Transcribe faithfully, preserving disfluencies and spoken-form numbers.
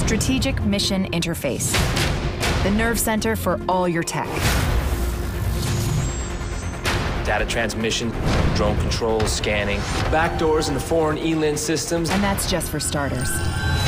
Strategic Mission Interface, the nerve center for all your tech. Data transmission, drone control, scanning, backdoors into foreign E L I N systems. And that's just for starters.